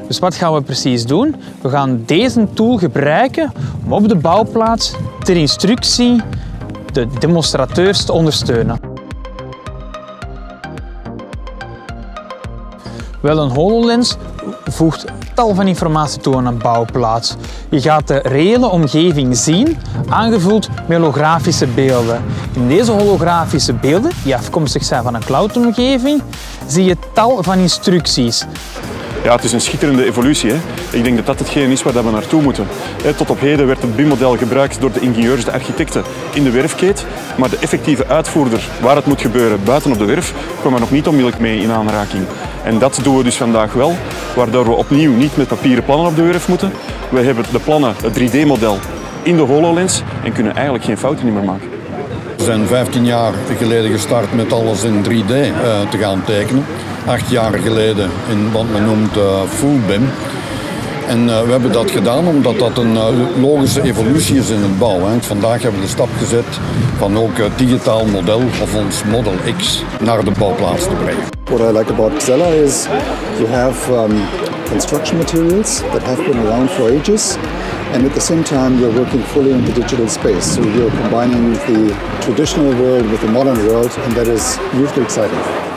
Dus wat gaan we precies doen? We gaan deze tool gebruiken om op de bouwplaats ter instructie de demonstrateurs te ondersteunen. Wel, een HoloLens voegt tal van informatie toe aan een bouwplaats. Je gaat de reële omgeving zien, aangevuld met holografische beelden. In deze holografische beelden, die afkomstig zijn van een cloudomgeving, zie je tal van instructies. Ja, het is een schitterende evolutie. Hè. Ik denk dat dat hetgeen is waar we naartoe moeten. Tot op heden werd het BIM-model gebruikt door de ingenieurs, de architecten in de werfkeet, maar de effectieve uitvoerder, waar het moet gebeuren buiten op de werf, kwam er nog niet onmiddellijk mee in aanraking. En dat doen we dus vandaag wel, waardoor we opnieuw niet met papieren plannen op de werf moeten. We hebben de plannen, het 3D-model, in de HoloLens en kunnen eigenlijk geen fouten meer maken. We zijn 15 jaar geleden gestart met alles in 3D te gaan tekenen. 8 jaar geleden in wat men noemt full BIM. En we hebben dat gedaan omdat dat een logische evolutie is in het bouwen. Vandaag hebben we de stap gezet van ook het digitaal model of ons Model X naar de bouwplaats te brengen. What I like about Xella is you have construction materials that have been around for ages, and at the same time you're working fully in the digital space. So you're combining the traditional world with the modern world, and that is hugely exciting.